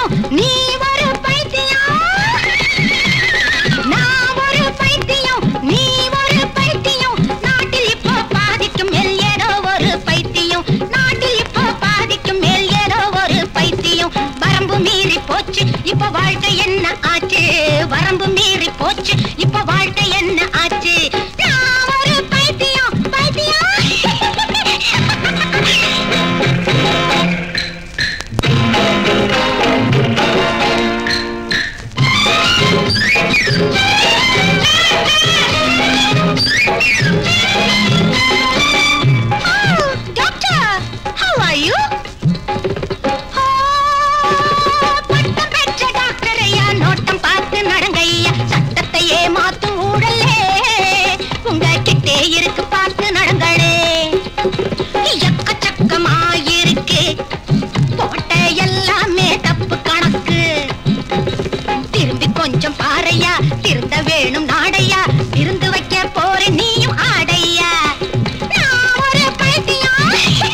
பைத்தியம் நீ ஒரு பைத்தியம் நான் ஒரு பைத்தியம் நீ ஒரு பைத்தியம் நாட்டில் இப்போ பாதிக்கும் மேல் ஏதோ ஒரு பைத்தியம் நாட்டில் இப்போ பாதிக்கும் மேல் ஏதோ ஒரு பைத்தியம் வரம்பு மீறி போச்சு இப்போ வாழ்க்கை என்ன ஆச்சு வரம்பு மீறி போச்சு இப்போ வாழ்க்கை என்ன ஆச்சு நான் ஒரு பைத்தியம் பைத்தியம் Doctor, how are you? பட்டம் பெற்ற டாக்டர் ஐயா நோட்டம் பார்த்து நடங்கையா சட்டத்தையே மாத்தும் ஊழலே உங்க கிட்டே இருக்கு பார்த்து நடங்களே எக்கச்சக்கமாயிருக்கு போட்ட எல்லாமே தப்பு கணக்கு திரும்பி கொஞ்சம் பாறையா திருந்த வேணும் நாடையா திருந்து வைக்க போற நீயும் ஆடையா நான் ஒரு பைத்தியம்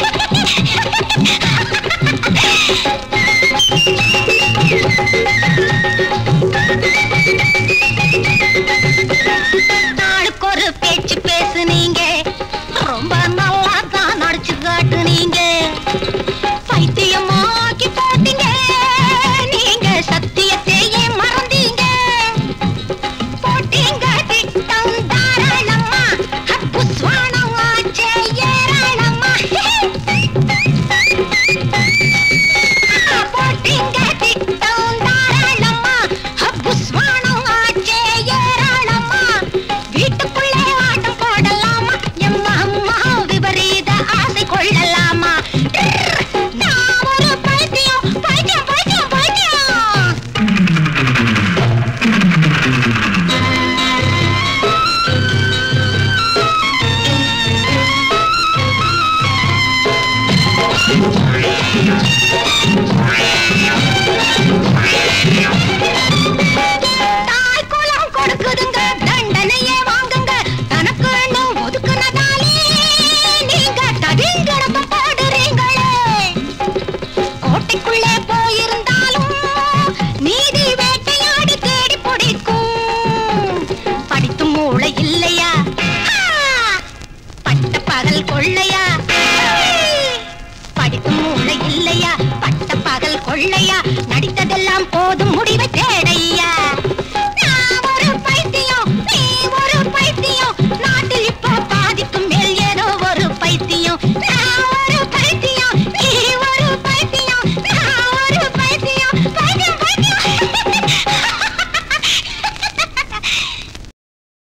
நாளுக்கு ஒரு பேச்சு பேசுனீங்க ரொம்ப நல்லா தான் நடிச்சு காட்டுனீங்க பைத்தியமாக்கி போட்டீங்க நீங்க சத்தியத்தையே மறந்தீங்க போட்டீங்க திட்டம் தாராளமா புஸ்வானம் ஆச்சே ஏராளமா போட்டீங்க திட்டம் தாராளமா புஸ்வானம் ஆச்சே ஏராளமா வீட்டுக்குள்ளே ஆட்டம் போடலாமா எம்மா அம்மா விபரீத ஆசை கொள்ளலாமா நான் ஒரு பைத்தியம் பைத்தியம் பைத்தியம் பைத்தியம் தாய் குலம் கொடுக்குதுங்க தண்டனையே வாங்குங்க தனக்குன்னு ஒதுக்குனதாலே நீங்க தடிங்கடப்ப பாடுறீங்களே கோட்டைக்குள்ளே போயிருந்தாலும் நீதி வேட்டையாடி தேடி பிடிக்கும் படித்து மூளை இல்லையா பட்ட பகல் கொள்ளையா படித்து மூளை இல்லையா பட்ட பகல் கொள்ளையா நடித்ததெல்லாம் போதும் முடிவை தேடையா